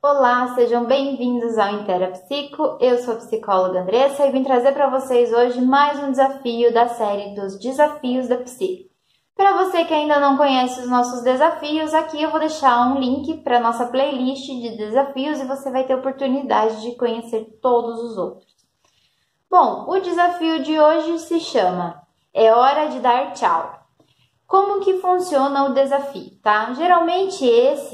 Olá, sejam bem-vindos ao Interapsico. Eu sou a psicóloga Andressa e vim trazer para vocês hoje mais um desafio da série dos Desafios da Psi. Para você que ainda não conhece os nossos desafios, aqui eu vou deixar um link para a nossa playlist de desafios e você vai ter oportunidade de conhecer todos os outros. Bom, o desafio de hoje se chama É Hora de Dar Tchau. Como que funciona o desafio, tá? Geralmente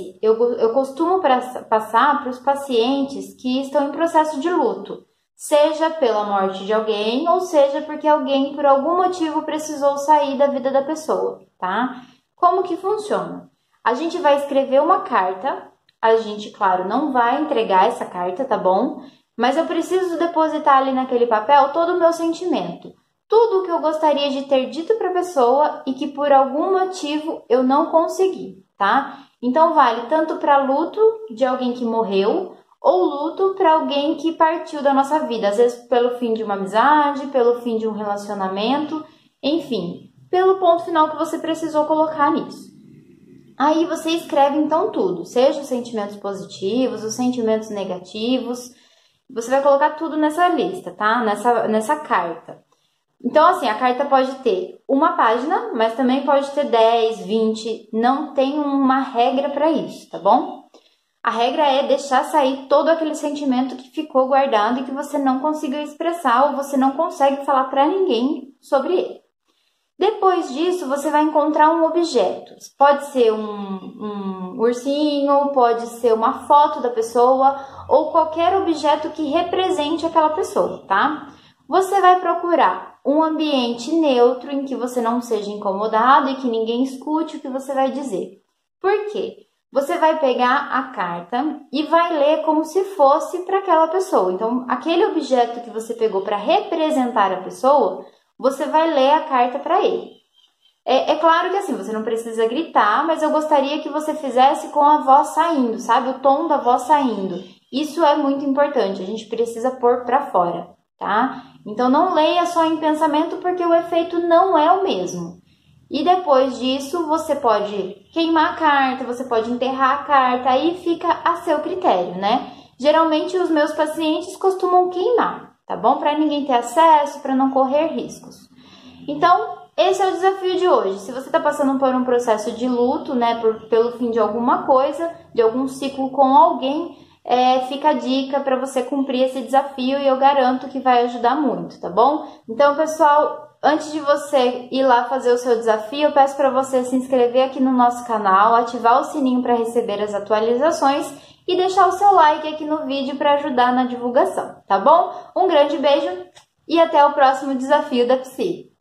eu costumo passar para os pacientes que estão em processo de luto, seja pela morte de alguém ou seja porque alguém por algum motivo precisou sair da vida da pessoa, tá? Como que funciona? A gente vai escrever uma carta, a gente, claro, não vai entregar essa carta, tá bom? Mas eu preciso depositar ali naquele papel todo o meu sentimento. Tudo o que eu gostaria de ter dito para a pessoa e que por algum motivo eu não consegui, tá? Então vale tanto para luto de alguém que morreu ou luto para alguém que partiu da nossa vida, às vezes pelo fim de uma amizade, pelo fim de um relacionamento, enfim, pelo ponto final que você precisou colocar nisso. Aí você escreve então tudo, seja os sentimentos positivos, os sentimentos negativos, você vai colocar tudo nessa lista, tá? Nessa carta. Então, assim, a carta pode ter uma página, mas também pode ter 10, 20, não tem uma regra para isso, tá bom? A regra é deixar sair todo aquele sentimento que ficou guardado e que você não conseguiu expressar ou você não consegue falar para ninguém sobre ele. Depois disso, você vai encontrar um objeto. Pode ser um ursinho, pode ser uma foto da pessoa ou qualquer objeto que represente aquela pessoa, tá? Você vai procurar um ambiente neutro em que você não seja incomodado e que ninguém escute o que você vai dizer. Por quê? Você vai pegar a carta e vai ler como se fosse para aquela pessoa. Então, aquele objeto que você pegou para representar a pessoa, você vai ler a carta para ele. É claro que assim, você não precisa gritar, mas eu gostaria que você fizesse com a voz saindo, sabe? O tom da voz saindo. Isso é muito importante, a gente precisa pôr para fora, tá? Então, não leia só em pensamento porque o efeito não é o mesmo. E depois disso, você pode queimar a carta, você pode enterrar a carta, aí fica a seu critério, né? Geralmente, os meus pacientes costumam queimar, tá bom? Para ninguém ter acesso, para não correr riscos. Então, esse é o desafio de hoje. Se você está passando por um processo de luto, né, pelo fim de alguma coisa, de algum ciclo com alguém, fica a dica para você cumprir esse desafio e eu garanto que vai ajudar muito, tá bom? Então, pessoal, antes de você ir lá fazer o seu desafio, eu peço para você se inscrever aqui no nosso canal, ativar o sininho para receber as atualizações e deixar o seu like aqui no vídeo para ajudar na divulgação, tá bom? Um grande beijo e até o próximo desafio da Psi!